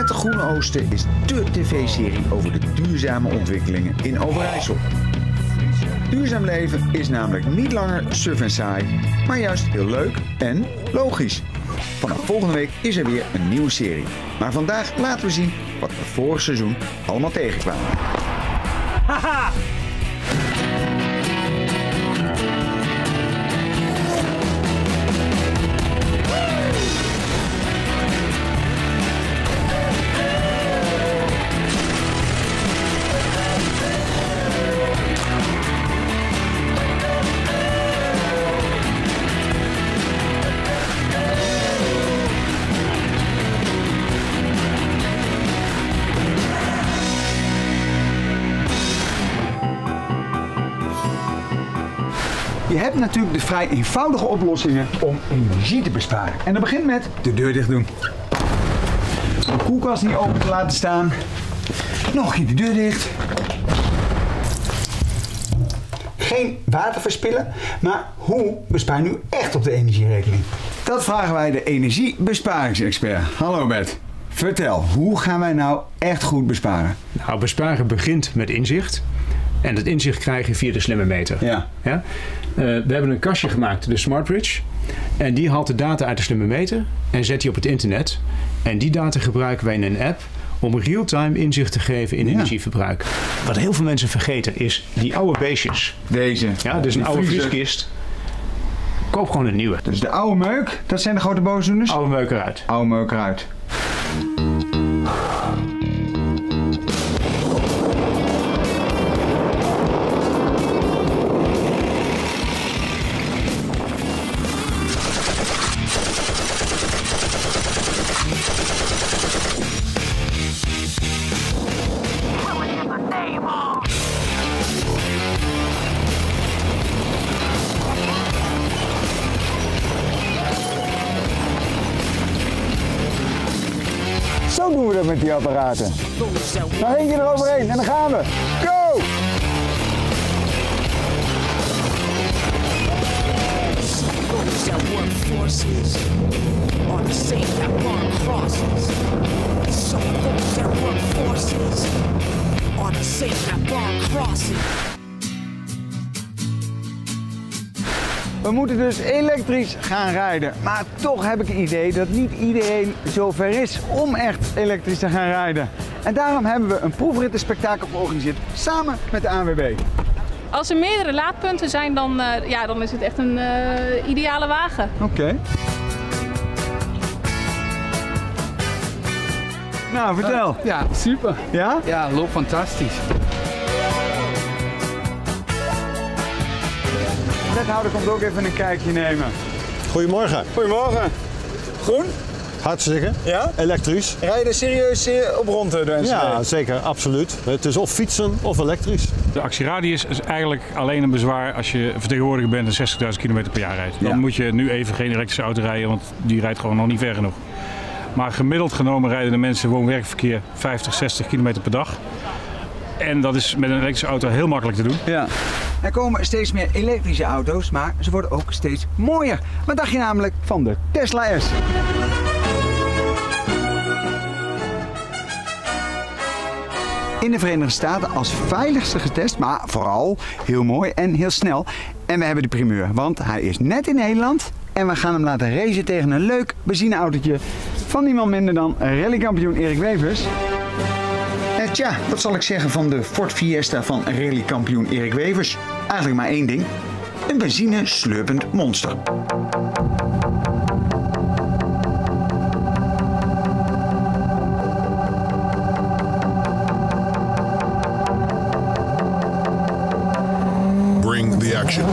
Het Groene Oosten is dé tv-serie over de duurzame ontwikkelingen in Overijssel. Duurzaam leven is namelijk niet langer suf en saai, maar juist heel leuk en logisch. Vanaf volgende week is er weer een nieuwe serie. Maar vandaag laten we zien wat we vorig seizoen allemaal tegenkwamen. Haha! Je hebt natuurlijk de vrij eenvoudige oplossingen om energie te besparen. En dat begint met de deur dicht doen. De koelkast niet open te laten staan. Nog een keer de deur dicht. Geen water verspillen, maar hoe bespaar je nu echt op de energierekening? Dat vragen wij de energiebesparingsexpert. Hallo Bert, vertel, hoe gaan wij nou echt goed besparen? Nou, besparen begint met inzicht. En dat inzicht krijg je via de slimme meter. Ja. Ja? We hebben een kastje gemaakt, de SmartBridge. En die haalt de data uit de slimme meter en zet die op het internet. En die data gebruiken wij in een app om real-time inzicht te geven in energieverbruik. Wat heel veel mensen vergeten is die oude beestjes. Deze. Ja, dus een oude vrieskist. Koop gewoon een nieuwe. Dus de oude meuk, dat zijn de grote boosdoeners? Oude meuk eruit. Oude meuk eruit. Zo doen we dat met die apparaten. Nou, één keer eroverheen en dan gaan we. Go! Those that work forces are the same that burn crosses. Some of those that work forces are the same that burn crosses. We moeten dus elektrisch gaan rijden. Maar toch heb ik het idee dat niet iedereen zover is om echt elektrisch te gaan rijden. En daarom hebben we een proefrittenspektakel georganiseerd samen met de ANWB. Als er meerdere laadpunten zijn, dan is het echt een ideale wagen. Oké. Nou, vertel. Ja, super. Ja? Ja, loopt fantastisch. De wethouder komt ook even een kijkje nemen. Goedemorgen. Goedemorgen. Groen? Hartstikke. Ja? Elektrisch. Rij je er serieus op rond de NCD? Ja, zeker. Absoluut. Het is of fietsen of elektrisch. De actieradius is eigenlijk alleen een bezwaar als je vertegenwoordiger bent en 60.000 km per jaar rijdt. Dan moet je nu even geen elektrische auto rijden, want die rijdt gewoon nog niet ver genoeg. Maar gemiddeld genomen rijden de mensen woon-werkverkeer 50, 60 km per dag. En dat is met een elektrische auto heel makkelijk te doen. Ja. Er komen steeds meer elektrische auto's, maar ze worden ook steeds mooier. Wat dacht je namelijk van de Tesla S? In de Verenigde Staten als veiligste getest, maar vooral heel mooi en heel snel. En we hebben de primeur, want hij is net in Nederland en we gaan hem laten racen tegen een leuk benzineautootje van niemand minder dan rallykampioen Erik Wevers. Tja, wat zal ik zeggen van de Ford Fiesta van rallykampioen Erik Wevers? Eigenlijk maar één ding, een benzine slurpend monster. Bring the action.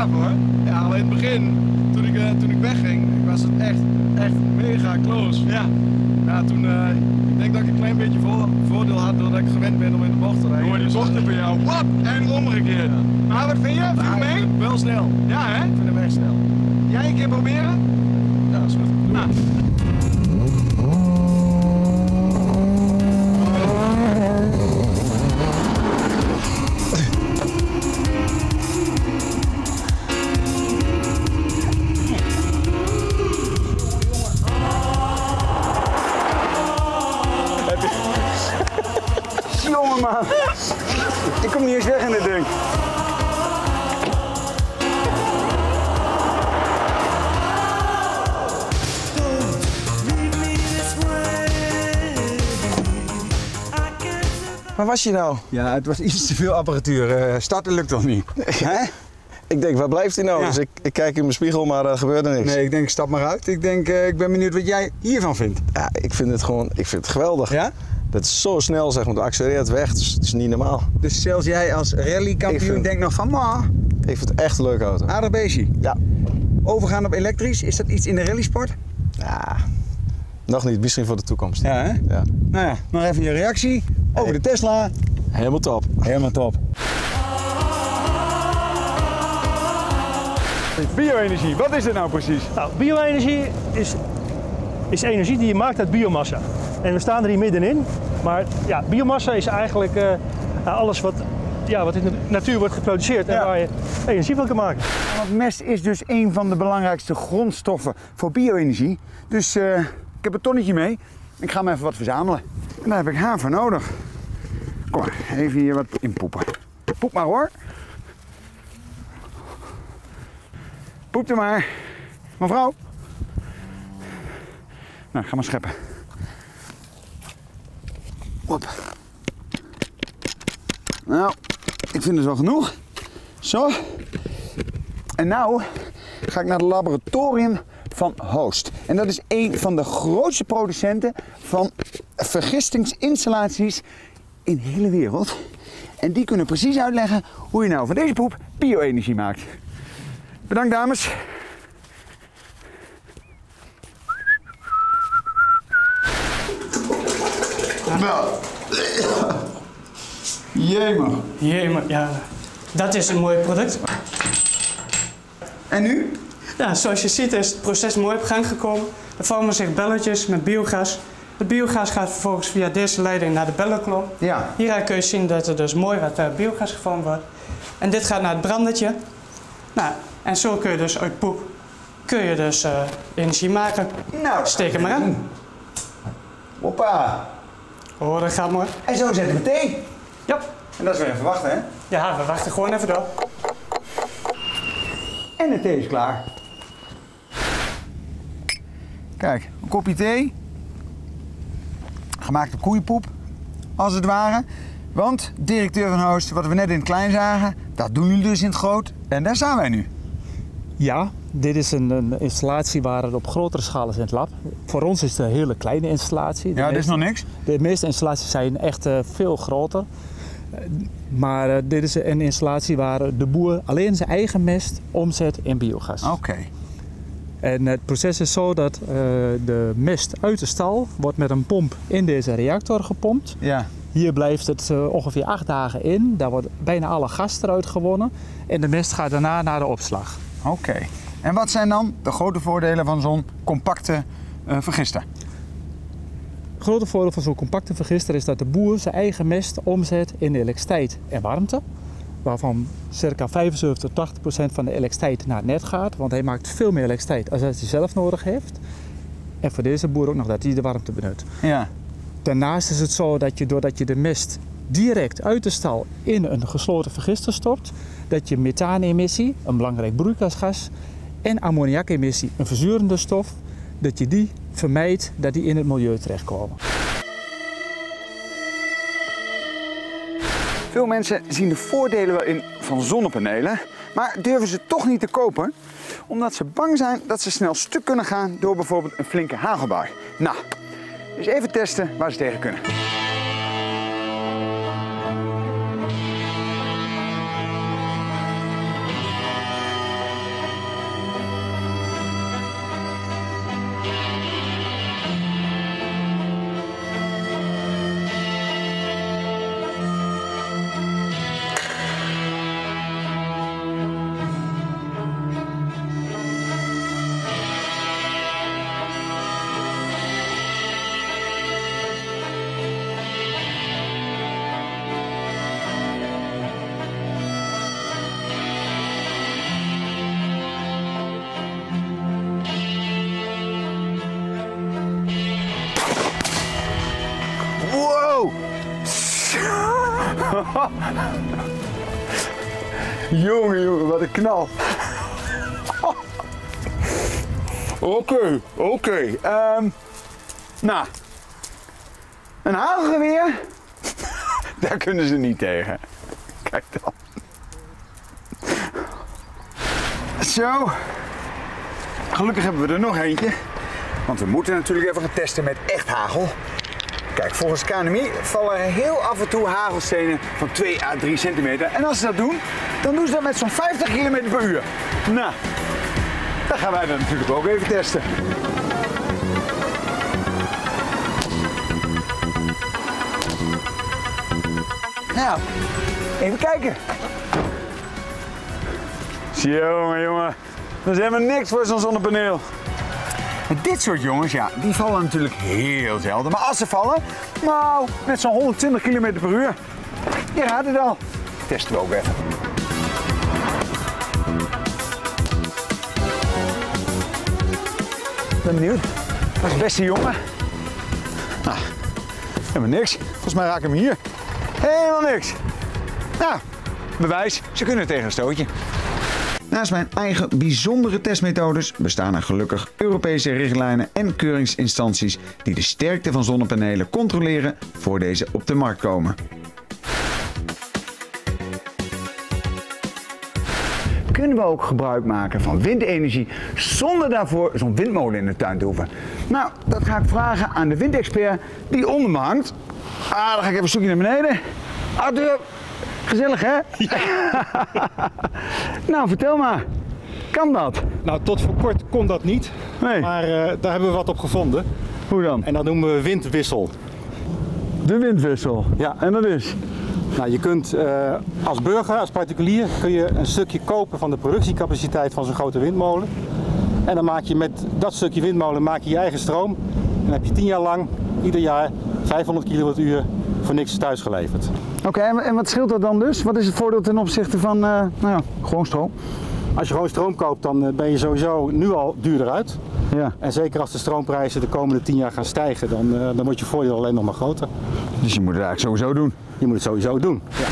gaaf hoor. Ja, al in het begin, toen ik wegging, was het echt mega close. Ja. Ja, toen, ik denk dat ik een klein beetje voordeel had doordat ik gewend ben om in de bocht te rijden. Hoor die bochten bij jou, wat? En omgekeerd. Ja. Maar wat vind je? Vind je mee? Wel snel. Ja hè? Ik vind hem echt snel. Jij een keer proberen? Ja, dat is goed. Nou. Jongen man, ik kom niet eens weg in dit ding. Waar was je nou? Ja, het was iets te veel apparatuur. Starten lukt toch niet? Hè? Ik denk, waar blijft hij nou? Ja. Dus ik kijk in mijn spiegel, maar er gebeurt er niks. Nee, ik denk, stap maar uit. Ik denk, ik ben benieuwd wat jij hiervan vindt. Ja, ik vind het geweldig. Ja? Dat is zo snel, zeg maar. Het accelereert weg, dus het is niet normaal. Dus zelfs jij als rallykampioen denkt nog van, ma, Ik vind het echt een leuke auto. aardig beestje. Ja. Overgaan op elektrisch, is dat iets in de rallysport? Ja, nog niet. Misschien voor de toekomst. Ja, hè? Ja. Nou ja, nog even je reactie over de Tesla. Helemaal top. Helemaal top. Bio-energie, wat is het nou precies? Nou, bio-energie is energie die je maakt uit biomassa. En we staan er hier middenin. Maar ja, biomassa is eigenlijk alles wat in de natuur wordt geproduceerd en waar je energie van kan maken. Want mest is dus een van de belangrijkste grondstoffen voor bio-energie. Dus ik heb een tonnetje mee. Ik ga maar even wat verzamelen. En daar heb ik haar voor nodig. Kom maar, even hier wat in poepen. Poep maar hoor. Poep er maar. Mevrouw. Nou, ga maar scheppen. Hop. Nou, ik vind het wel genoeg. Zo. En nou ga ik naar het laboratorium van Host. En dat is een van de grootste producenten van vergistingsinstallaties in de hele wereld. En die kunnen precies uitleggen hoe je nou van deze poep bio-energie maakt. Bedankt dames. Nou. Jemig, ja. Dat is een mooi product. En nu? Ja, zoals je ziet is het proces mooi op gang gekomen. Er vormen zich belletjes met biogas. Het biogas gaat vervolgens via deze leiding naar de bellenklop. Ja. Hieruit kun je zien dat er dus mooi wat biogas gevormd wordt. En dit gaat naar het brandertje. Nou, en zo kun je dus uit poep energie maken. Nou, steek hem maar aan. Hoppa. Oh, dat gaat mooi. En zo zetten we thee. Ja. En dat is weer even wachten, hè? Ja, we wachten gewoon even door. En de thee is klaar. Kijk, een kopje thee. Gemaakt op koeienpoep, als het ware. Want, directeur van Host, wat we net in het klein zagen, dat doen jullie dus in het groot. En daar staan wij nu. Ja, dit is een installatie waar het op grotere schaal is in het lab. Voor ons is het een hele kleine installatie. Ja, dit is nog niks. De meeste installaties zijn echt veel groter. Maar dit is een installatie waar de boer alleen zijn eigen mest omzet in biogas. Oké. En het proces is zo dat de mest uit de stal wordt met een pomp in deze reactor gepompt. Ja. Hier blijft het ongeveer 8 dagen in. Daar wordt bijna alle gas eruit gewonnen. En de mest gaat daarna naar de opslag. Oké. En wat zijn dan de grote voordelen van zo'n compacte vergister? Het grote voordeel van zo'n compacte vergister is dat de boer zijn eigen mest omzet in elektriciteit en warmte. Waarvan circa 75-80% van de elektriciteit naar het net gaat. Want hij maakt veel meer elektriciteit als hij zelf nodig heeft. En voor deze boer ook nog dat hij de warmte benut. Ja. Daarnaast is het zo dat je doordat je de mest direct uit de stal in een gesloten vergister stopt, dat je methaanemissie, een belangrijk broeikasgas, en ammoniakemissie, een verzurende stof, dat je die vermijdt dat die in het milieu terechtkomen. Veel mensen zien de voordelen wel in van zonnepanelen, maar durven ze toch niet te kopen, omdat ze bang zijn dat ze snel stuk kunnen gaan door bijvoorbeeld een flinke hagelbui. Nou, eens even testen waar ze tegen kunnen. Jongen, wat een knal. Oké. Nou, een hagelgeweer, daar kunnen ze niet tegen. Kijk dan. Zo. Gelukkig hebben we er nog eentje. Want we moeten natuurlijk even gaan testen met echt hagel. Kijk, volgens KNMI vallen er heel af en toe hagelstenen van 2 à 3 centimeter. En als ze dat doen, dan doen ze dat met zo'n 50 km per uur. Nou, dan gaan wij dat natuurlijk ook even testen. Nou, even kijken. Jongen, dat is helemaal niks voor zo'n zonnepaneel. En dit soort jongens, ja, die vallen natuurlijk heel zelden. Maar als ze vallen, nou, met zo'n 120 km per uur. Je raadt het al. Testen we ook even. Ben benieuwd. Dat is de beste jongen. Nou, helemaal niks. Volgens mij raak ik hem hier. Helemaal niks. Nou, bewijs. Ze kunnen tegen een stootje. Naast mijn eigen bijzondere testmethodes bestaan er gelukkig Europese richtlijnen en keuringsinstanties die de sterkte van zonnepanelen controleren voor deze op de markt komen. Kunnen we ook gebruik maken van windenergie zonder daarvoor zo'n windmolen in de tuin te hoeven? Nou, dat ga ik vragen aan de windexpert die onder me hangt. Dan ga ik even een stukje naar beneden. Arthur, gezellig hè? Ja. Nou, vertel maar. Kan dat? Nou, tot voor kort kon dat niet. Nee. Maar daar hebben we wat op gevonden. Hoe dan? En dat noemen we windwissel. De windwissel? Ja. En dat is? Nou, je kunt als burger, als particulier, kun je een stukje kopen van de productiecapaciteit van zo'n grote windmolen. En dan maak je met dat stukje windmolen maak je je eigen stroom. En dan heb je 10 jaar lang, ieder jaar, 500 kilowattuur voor niks thuis geleverd. Oké, en wat scheelt dat dan dus? Wat is het voordeel ten opzichte van nou ja, gewoon stroom? Als je gewoon stroom koopt, dan ben je sowieso nu al duurder uit. Ja. En zeker als de stroomprijzen de komende 10 jaar gaan stijgen, dan wordt je voordeel alleen nog maar groter. Dus je moet het eigenlijk sowieso doen? Je moet het sowieso doen, ja.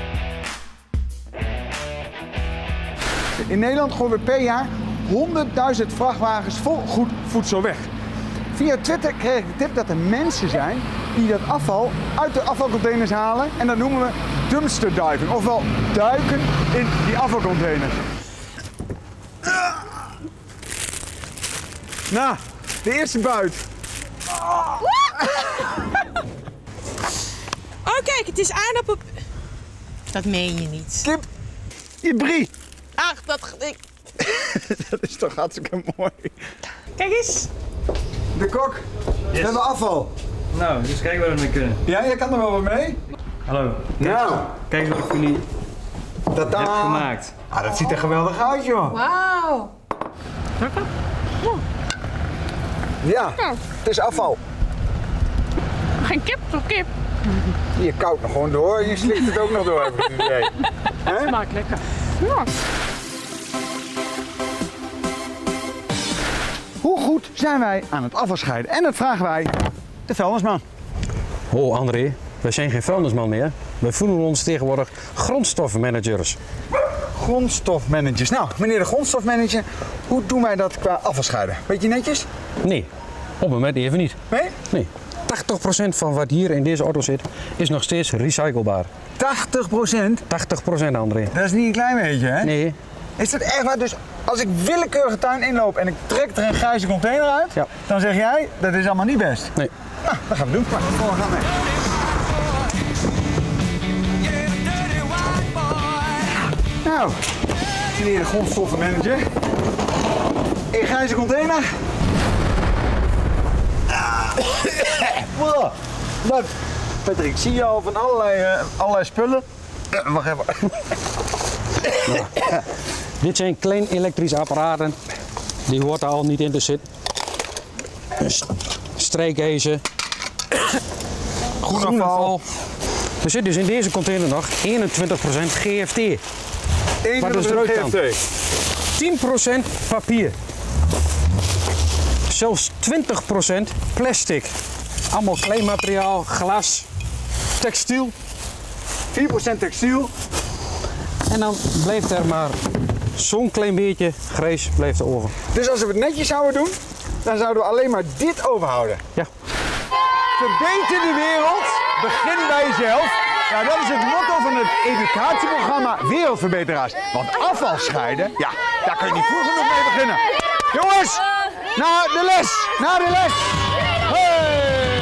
In Nederland gooien we per jaar 100.000 vrachtwagens vol goed voedsel weg. Via Twitter kreeg ik de tip dat er mensen zijn die dat afval uit de afvalcontainers halen. En dat noemen we dumpster diving, ofwel duiken in die afvalcontainers. Nou, de eerste buit. Oh kijk, het is aardappel. Dat meen je niet. Kip, je brie. Ach, Dat is toch hartstikke mooi. Kijk eens. De kok, we hebben afval. Nou, dus kijken waar we ermee kunnen. Ja, jij kan er wel wat mee. Hallo. Nou. Kijk eens wat ik voor jullie heb gemaakt. Ah, dat ziet er geweldig uit, joh. Wauw. Lekker. Ja, het is afval. Geen kip, toch kip? Je koudt nog gewoon door en je slikt het ook nog door, heb ik het idee. Het smaakt lekker. Ja. Hoe goed zijn wij aan het afval scheiden? En dat vragen wij de vuilnisman. Oh André, wij zijn geen vuilnisman meer. Wij voelen ons tegenwoordig grondstoffenmanagers. Grondstofmanagers. Nou, meneer de grondstofmanager, hoe doen wij dat qua afvalscheiden? Weet je netjes? Nee, op het moment even niet. Nee? Nee. 80% van wat hier in deze auto zit, is nog steeds recyclebaar. 80%? 80% André. Dat is niet een klein beetje, hè? Nee. Is dat echt waar? Dus als ik willekeurige tuin inloop en ik trek er een grijze container uit, ja, dan zeg jij, dat is allemaal niet best? Nee. Nou, dat gaan we doen. Maar we gaan mee. Nou, meneer de grondstoffenmanager. Een grijze container. Wat? Patrick, ik zie je al van allerlei spullen. Wacht even. Nou, dit zijn kleine elektrische apparaten. Die hoort er al niet in te zitten. Strijkijzer. Groenafval. Er zit dus in deze container nog 21% GFT. Wat is eruit dan? 10% papier. Zelfs 20% plastic. Allemaal kleinmateriaal, glas, textiel. 4% textiel. En dan blijft er maar zo'n klein beetje grijs blijft er over. Dus als we het netjes zouden doen, dan zouden we alleen maar dit overhouden. Ja. Verbeter de wereld, begin bij jezelf. Nou, dat is het motto van het educatieprogramma Wereldverbeteraars. Want afval scheiden, ja, daar kun je niet vroeg genoeg mee beginnen. Jongens, naar de les, naar de les. Hey!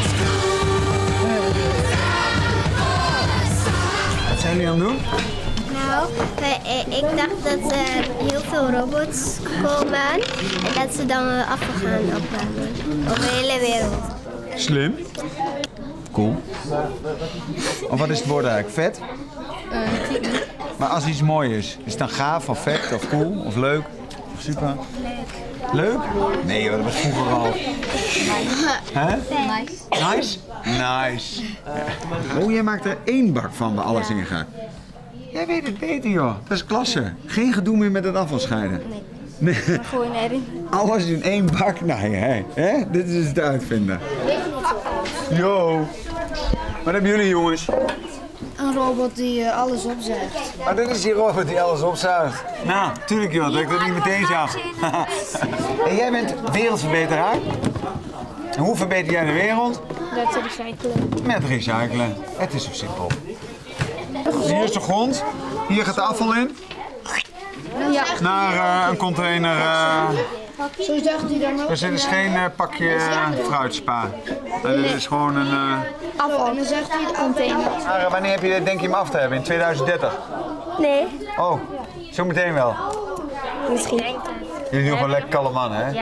Wat zijn jullie aan het doen? Nou, ik dacht dat er heel veel robots komen en dat ze dan afval gaan opruimen. Over de hele wereld. Slim. Cool. Of wat is het woord eigenlijk? Vet? Maar als iets mooi is het dan gaaf of vet of cool of leuk of super? Leuk. Leuk? Nee, dat was vroeger al. Hè? Nice. Nice? Nice. Oh, jij maakt er 1 bak van waar alles in gaat. Jij weet het beter, joh. Dat is klasse. Geen gedoe meer met het afval scheiden. Nee. Maar gewoon erin. Alles in 1 bak? Nee, hè? Dit is het uitvinden. Yo. Wat hebben jullie, jongens? Een robot die alles opzuigt. Ah, dit is die robot die alles opzuigt. Nou, tuurlijk joh, dat ik dat niet meteen zag. En jij bent wereldverbeteraar. En hoe verbeter jij de wereld? Met recyclen. Met recyclen. Het is zo simpel. Hier is de grond. Hier gaat de afval in. Ja. Naar een container. Zo zegt hij dan ook. Dus dit is geen pakje fruitspa. Dit is gewoon een... Afval. En dan zegt hij de container. Maar wanneer heb je, denk je hem af te hebben? In 2030? Nee. Oh, zo meteen wel. Misschien. Jullie zijn nog wel lekker kalm man, hè? Ja.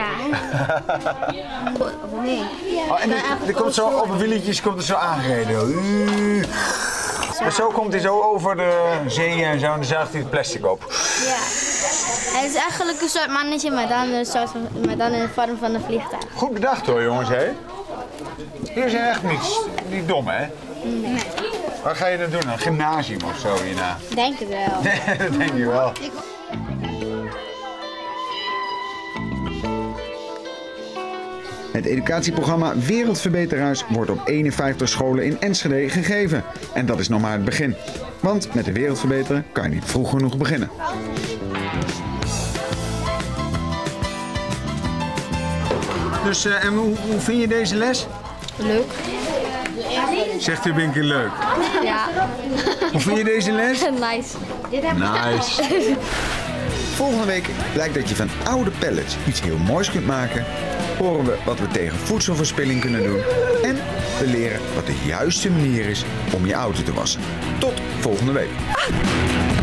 Nee. Oh, en er komt zo op een wieltjes komt er zo aangereden. Maar zo komt hij zo over de zee en zo en dan zuigt hij het plastic op. Ja. Het is eigenlijk een soort mannetje, maar dan in de vorm van een vliegtuig. Goed bedacht hoor jongens, hè? Jullie zijn echt niet dom, hè? Nee. Wat ga je dan doen? Een gymnasium of zo hierna? Denk het wel. Nee, dat denk je wel. Het educatieprogramma Wereldverbeteraars wordt op 51 scholen in Enschede gegeven. En dat is nog maar het begin. Want met de wereld verbeteren kan je niet vroeg genoeg beginnen. Dus en hoe vind je deze les? Leuk. Zegt u Winkie leuk? Ja. Hoe vind je deze les? Nice. Nice. Volgende week blijkt dat je van oude pallets iets heel moois kunt maken. Horen we wat we tegen voedselverspilling kunnen doen. En we leren wat de juiste manier is om je auto te wassen. Tot volgende week.